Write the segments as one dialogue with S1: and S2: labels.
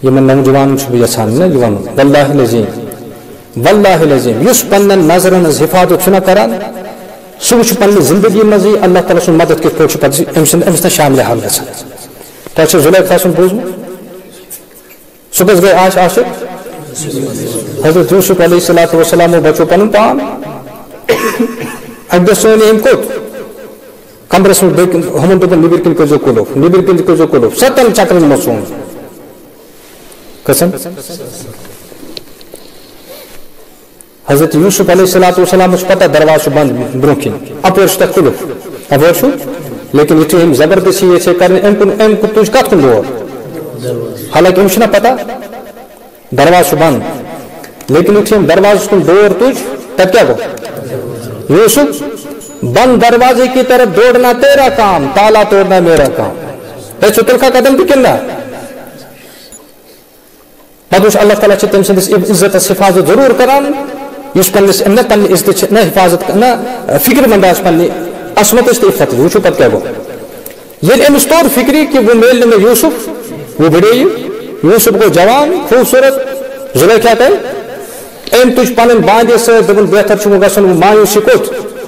S1: یمن نوجوان یژھان نا یہ ون واللہ العظیم اس پن نظرن حفاظت کران سہ وچ پنہ زندگی مزے اللہ تعالیٰ سن مدد کت پہ امس شامل حال گھان تہ زلیخا سن بوزمت سہ کس گئی عاشق حضرت یوسف علیہ الصلوۃ والسلام بچو پن پان اک دہ سون ام کت کمرس ہمن دن نبر کن کرو کلف نبر کن کرو کلف 7 چکرن مز سون قسم حضرت یوسف علیہ الصلوۃ والسلام پتہ دروازہ بند برو کن اپور تک کلف اپور لیکن یتھے ہم زبردستی یہ کرنے ام کن تج کت کن دور حالانکہ امس پتہ دروازہ بند لیکن یتھے ہم دروازہ کن دور تج تب کیا گو یوسف بند دروازے کی طرف دوڑنا تیرا کام تالا توڑنا میرا کام تیسو تلکا قدم بھی کننا پتہ اللہ تعالیٰ تم سندس عزت حفاظت ضرور کران اس پنس نہ پنہ عزت نہ حفاظت نہ فکر مند پنہ عصمت تو عفت وچو پتہ کیا گو یل امس طور فکری کہ وہ میل میں یوسف وہ بڑے یوسف کو جوان خوبصورت زلیخا کہ ام تج پن باندے سے دبن بہتر چھ گھن وہ مایوسی کوت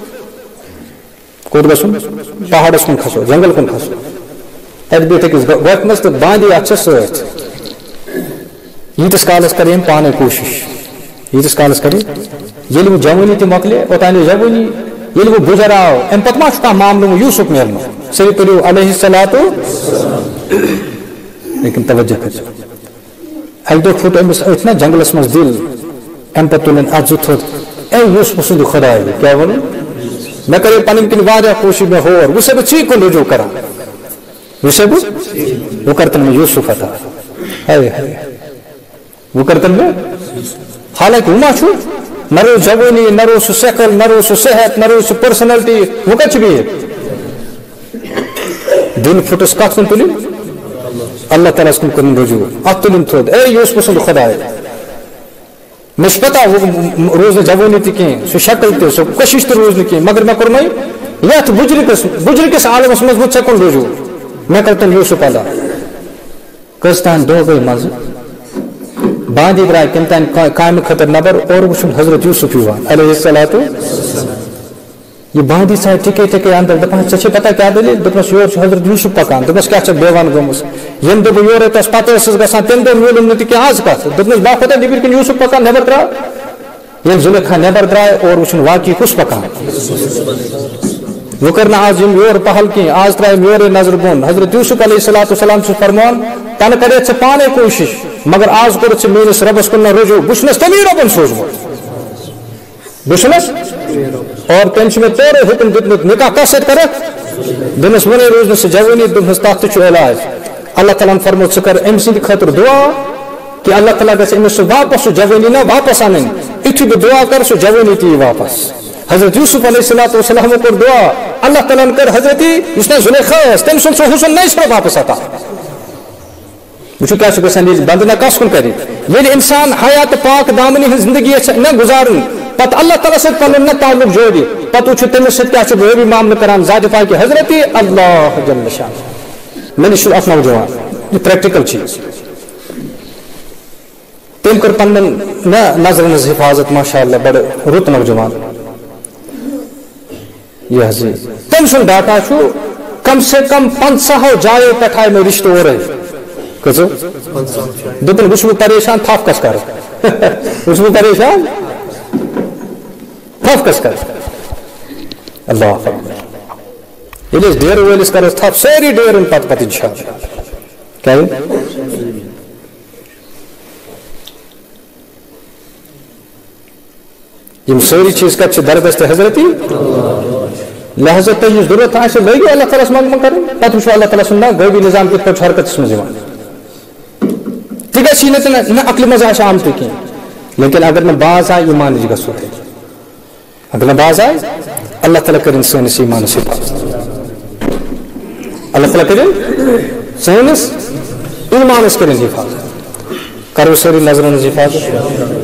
S1: گھن پہاڑس کن کھسو جنگل کن کھسو تک بیٹھ أکس گوٹ مز تو باندے ات ست یتس کالس کر پانے کوشش یتس کالس کر یل وہ جوانی تہ مکلے اوتانے جوانی یل وہ گزر آو ام پتہ ما کھانا معاملہ یوسف میلن سی تلیو علیہ الصلوۃ لیکن توجہ کر اک دہ پھٹ امس اتنا جنگلس مز دل ام پتہ تلن ات زٕ تھوٚد اے یوسف سند خدائے کیا ون میں کرے پن کن واریاہ کوشش میں ہور وہ سب چی کن رجوع کران وہ سب وہ کرتن میں یوسف عطا ہائے ہائے وہ کرتن میں حالانکہ وہ ما چھو نہ رو جوانی نہ رو سکل نہ رو صحت نہ رو پرسنالٹی وہ کچھ بھی دل پھٹس کت کن تلن اللہ تعالیٰ کن کرن رجوع ات تلن تھوٚد اے یوسف سند خدائے مجھ پتہ روز جوانی تہ کہیں سہ شکل تہ سہ کوشش تہ روز کہیں مگر میں کور یت بجرکس عالمس مز مجھ کن رجوع میں کرتن یوسف ادا کس تان دہ گئی مز باندی درائے کم تان کامہ خطر نبر اور وچھن حضرت یوسف یوان علیہ الصلوۃ یہ باندی سا ٹکے ٹکے اندر دپان ژے پتہ کیا دلیل دپس یور حضرت یوسف پکان دپس کیا بیوان گمس یم دپ یور تس پتہ ٲسٕس گژھان تمہِ دۄہ میلُم نہٕ تہِ کینٛہہ آز کتھ دپنس با خۄدا نبر کن یوسف پکان نبر درٛاو ییٚلہِ زلیخا نبر درٛاے اور وٕچھُن واقعی کُس پکان وہ کر آج یم یور پہل کی آز ترائے یورے نظر بون حضرت یوسف علیہ الصلوۃ والسلام سے فرمان تن کرے ژے پانے کوشش مگر آز کور ژے میٲنِس رۄبس کُن رجوع بہٕ چھُنس تمی رۄبن سوزمُت بہٕ چھُنس اور تٔمۍ چھُ مےٚ تورے حکم دیُتمُت نکاح کس سۭتۍ کرکھ دوٚپنس وۄنۍ روز نہٕ سُہ جوٲنی دوٚپنس تتھ تہِ چھُ علاج اللہ تعالیٰ ہن فرموو ژٕ کر أمۍ سٕنٛدِ خٲطرٕ دعا کہ اللہ تعالیٰ گژھِ أمِس سُہ واپس سُہ جوٲنی نہ واپس انٕنۍ یُتھُے بہٕ دعا کر سُہ جوٲنی تہِ یی واپس حضرت یوسف علیہ الصلوۃ والسلام کور دعا اللہ تعالیٰ کر حضرت یس نا زلیخا تم سن سہ حسن نئی سر واپس عطا وچھو کیا گژھان ییٚلہِ بندٕ نہ کس کُن کرِ ییٚلہِ انسان حیات پاک دامنی ہٕنٛز زندگی نہ گزارن پتہٕ اللہ تعالیٰ سۭتۍ پنُن نہ تعلق جوڑِ پتہٕ وٕچھو تٔمِس سۭتۍ کیاہ چھُ غٲبی معاملہٕ کران ذاتِ پاکہِ حضرت اللہ جل شانہ مےٚ نِش چھُ اکھ نوجوان یہ پریکٹیکل چیز تٔمۍ کٔر پننٮ۪ن نہ نظرن ہٕنٛز حفاظت ماشاء اللہ بڑٕ رُت نوجوان یہ حضی تم سن ڈاٹا چھو کم سے کم 50 جائے پہ آئے میں رشتہ ہو رہے کسو دپن بس پریشان تھپ کس کر بس پریشان تھپ کس کر اللہ یہ ڈیر ولس کر تھپ ساری ڈیرن پتہ پتہ انشاءاللہ کیا یم ساری چیز کت درگست حضرتی لہذا تھی ضرورت آئے لگی اللہ تعالیٰ منگم کریں پتہ وچھو اللہ تعالیٰ سن غیبی نظام کت پہ حرکت مز تہ گی نہ عقل مز آمت کی لیکن اگر نہ باز آئے ایمان گھو اگر نہ باز آئے اللہ تعالیٰ کریں سنس ایمانس حفاظت اللہ تعالیٰ کریں سنس ایمانس کریں حفاظت کرو ساری نظرن حفاظت